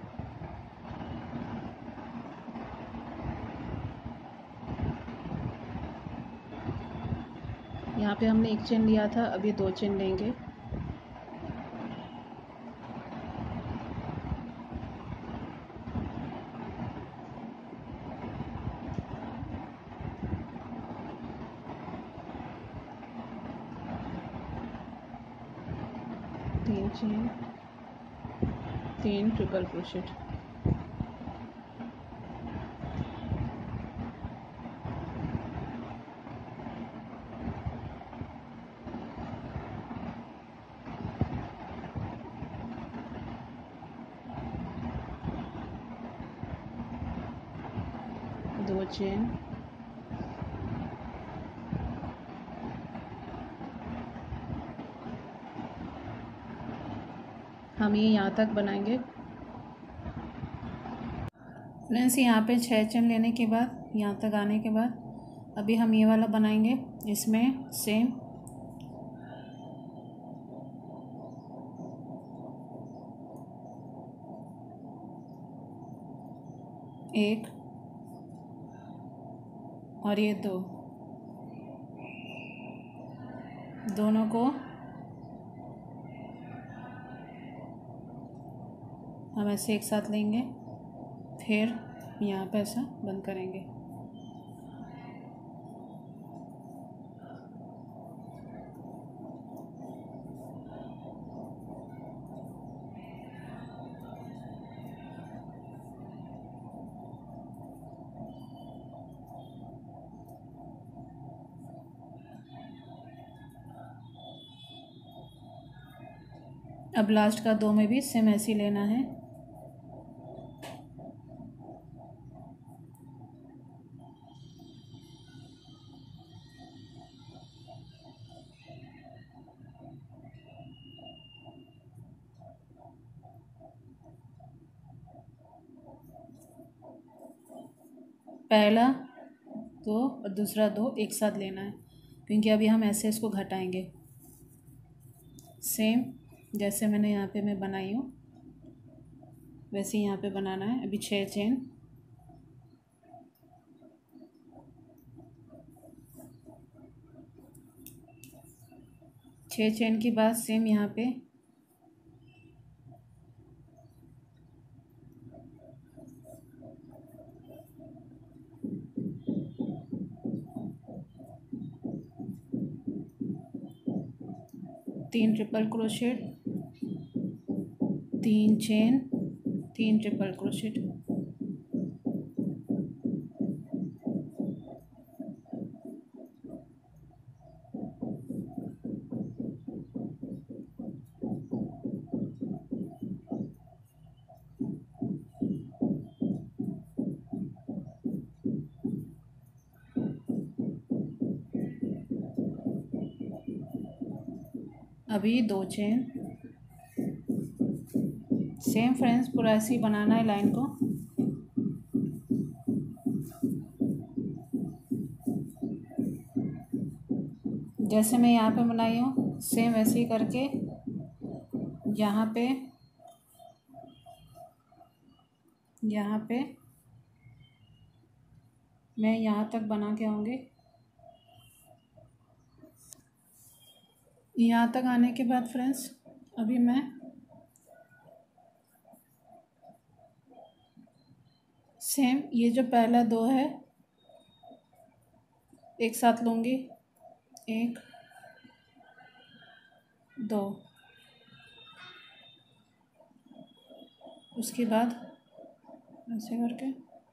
यहाँ पे हमने एक चेन लिया था, अब ये दो चेन लेंगे, तीन चेन, तीन ट्रिपल क्रोशेट, दो चेन, हम ये यहाँ तक बनाएंगे फ्रेंड्स। यहाँ पे छः चेन लेने के बाद, यहाँ तक आने के बाद अभी हम ये वाला बनाएंगे। इसमें सेम एक और ये दो, दोनों को हम ऐसे एक साथ लेंगे, फिर यहाँ पे ऐसा बंद करेंगे। अब लास्ट का दो में भी सेम ऐसे ही लेना है। पहला दो और दूसरा दो एक साथ लेना है, क्योंकि अभी हम ऐसे इसको घटाएंगे। सेम जैसे मैंने यहाँ पे मैं बनाई हूँ वैसे ही यहाँ पे बनाना है। अभी छः चेन, छः चेन के बाद सेम यहाँ पे तीन ट्रिपल क्रोशेट, तीन चेन, तीन ट्रिपल क्रोशेट, अभी दो चेन। सेम फ्रेंड्स पूरा ऐसे ही बनाना है लाइन को। जैसे मैं यहाँ पे बनाई हूँ सेम वैसे ही करके यहाँ पे यहाँ पे मैं यहाँ तक बना के आऊँगी। यहाँ तक आने के बाद फ्रेंड्स अभी मैं सेम ये जो पहला दो है एक साथ लूँगी, एक दो, उसके बाद ऐसे करके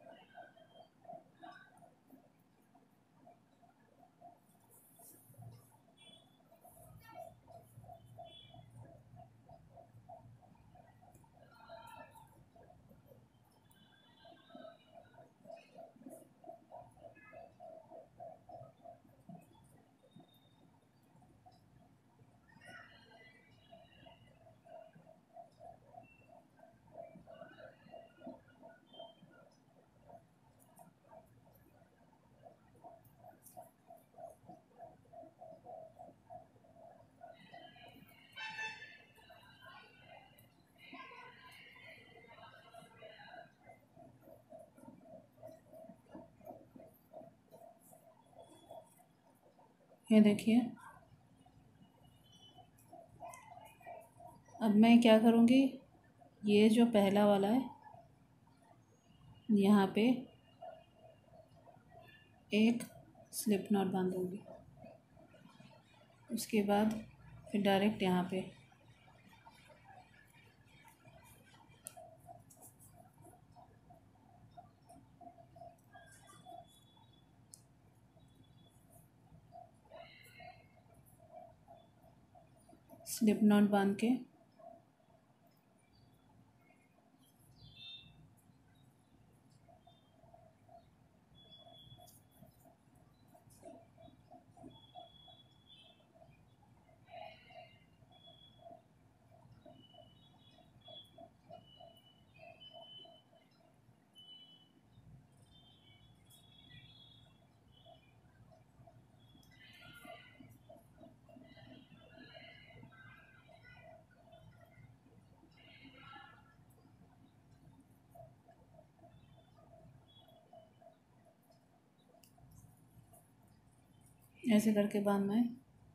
ये देखिए। अब मैं क्या करूँगी, ये जो पहला वाला है यहाँ पे एक स्लिप नॉट बांधूंगी, उसके बाद फिर डायरेक्ट यहाँ पे स्लिप नॉट बांध के ऐसे करके बांधना है।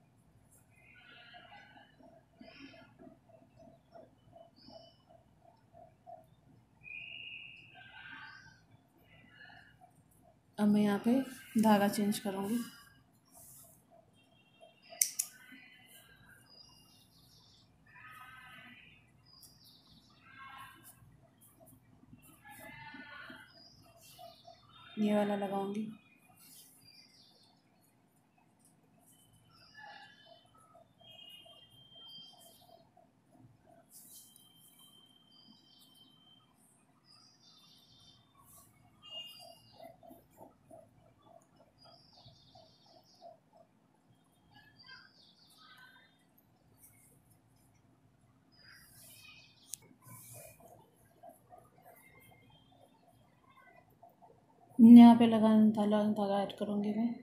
अब मैं यहाँ पे धागा चेंज करूँगी। ये वाला लगाऊंगी। यहाँ पे लगा धागा धागा ऐड करूँगी मैं।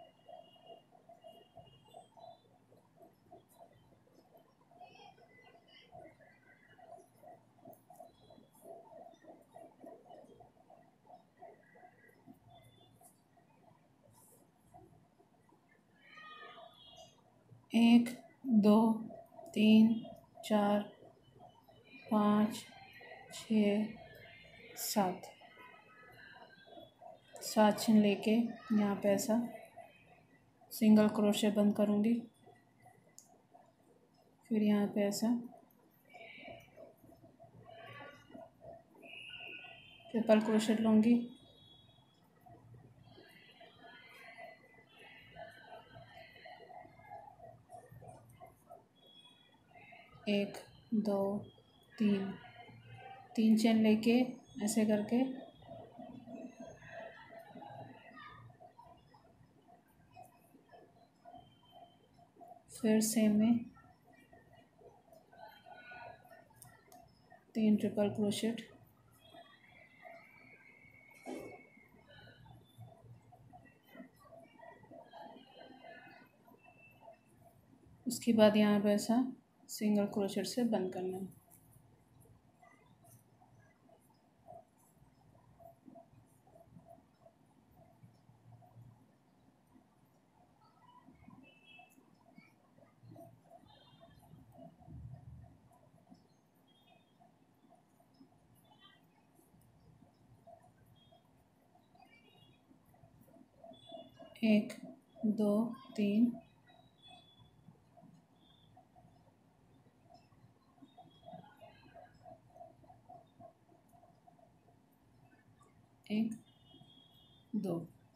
एक, दो, तीन, चार, पाँच, छः, सात सात चेन लेके यहाँ पे ऐसा सिंगल क्रोशे बंद करूँगी। फिर यहाँ पे ऐसा ट्रिपल क्रोशेट लूँगी। एक, दो, तीन तीन चेन लेके ऐसे करके फिर सेम में तीन ट्रिपल क्रोशेट, उसके बाद यहाँ पे ऐसा सिंगल क्रोशेट से बंद करना है। एक, दो, तीन, एक, दो,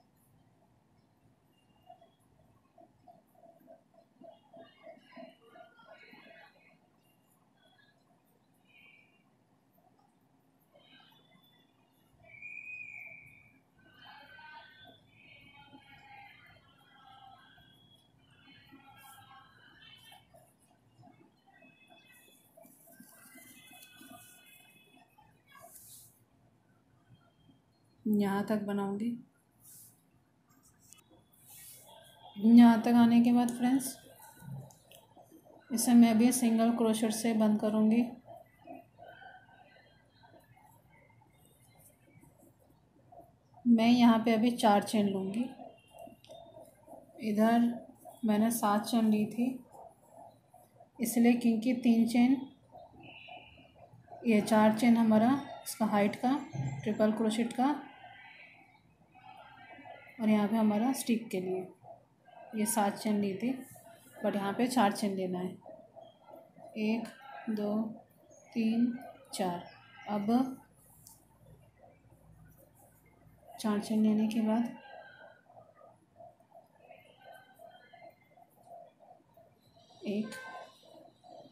यहाँ तक बनाऊंगी। यहाँ तक आने के बाद फ्रेंड्स इसे मैं भी सिंगल क्रोशेट से बंद करूंगी। मैं यहाँ पे अभी चार चेन लूँगी। इधर मैंने सात चेन ली थी, इसलिए क्योंकि तीन चेन ये चार चेन हमारा इसका हाइट का ट्रिपल क्रोशेट का और यहाँ पे हमारा स्टिक के लिए ये सात चेन ली थी, बट यहाँ पे चार चेन लेना है। एक, दो, तीन, चार। अब चार चेन लेने के बाद एक,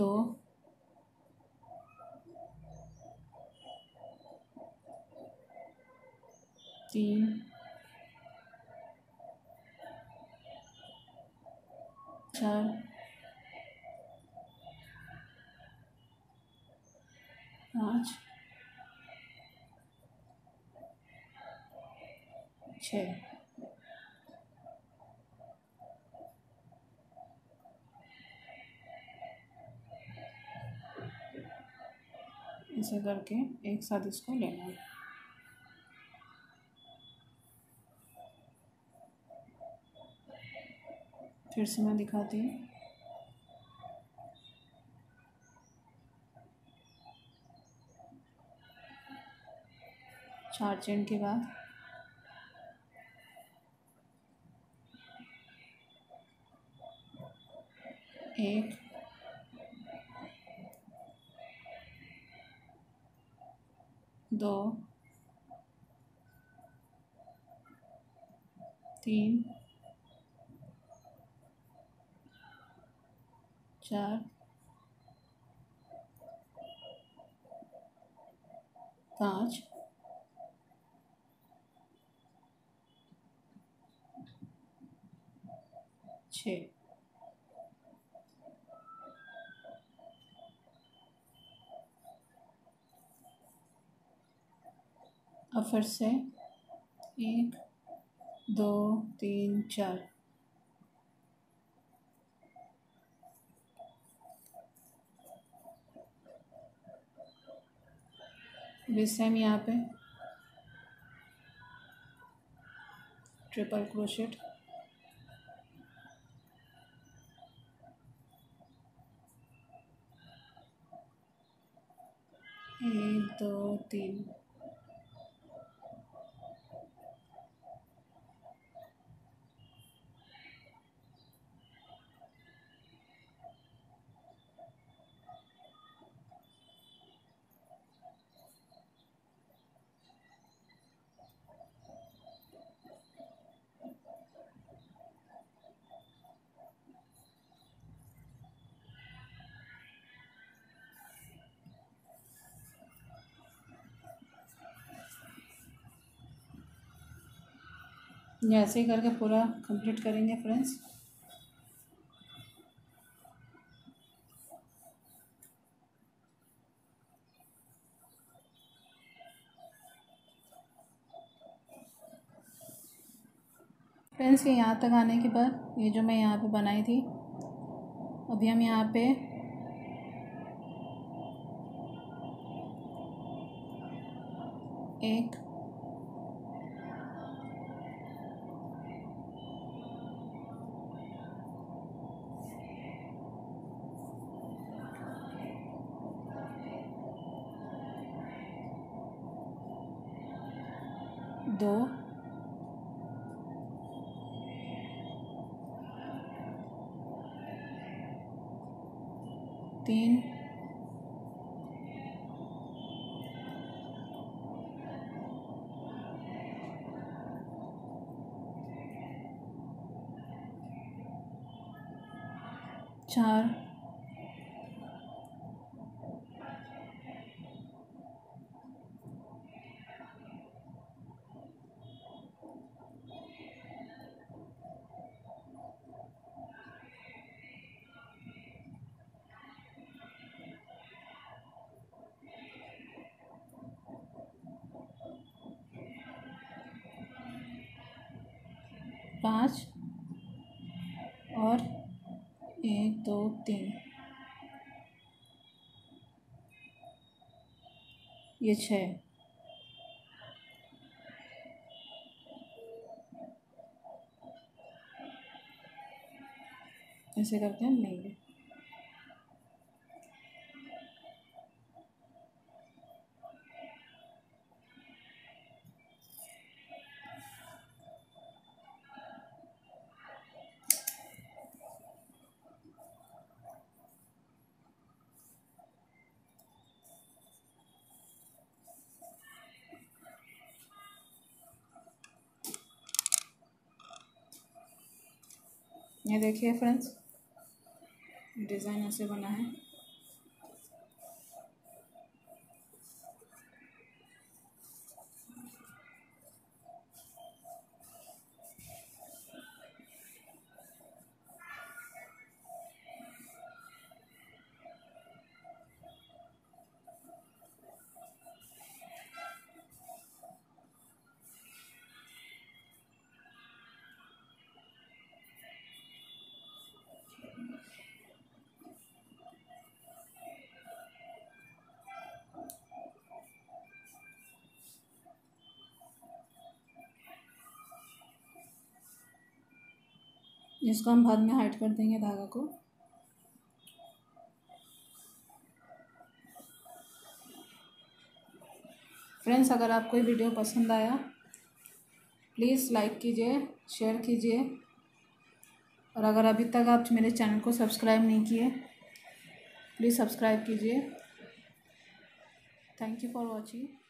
दो, तीन, चार, पाँच, छः। ऐसे करके एक साथ इसको लेना है। फिर से मैं दिखाती हूँ। चार चेन के बाद एक, दो, तीन, चार, पाँच, छः। अब फिर से एक, दो, तीन, चार, इस टाइम यहाँ पे ट्रिपल क्रोशेट, एक, दो, तीन, ऐसे ही करके पूरा कंप्लीट करेंगे फ्रेंड्स। फ्रेंड्स ये यहाँ तक आने के बाद ये जो मैं यहाँ पे बनाई थी, अभी हम यहाँ पे एक, दो, तीन, चार, पाँच और एक, दो, तीन, ये छः। ऐसे करके हम लेंगे। ये देखिए फ्रेंड्स, डिज़ाइन ऐसे बना है। जिसको हम बाद में हाइड कर देंगे धागा को। फ्रेंड्स, अगर आपको ये वीडियो पसंद आया प्लीज़ लाइक कीजिए, शेयर कीजिए, और अगर अभी तक आप मेरे चैनल को सब्सक्राइब नहीं किए प्लीज़ सब्सक्राइब कीजिए। Thank you for watching.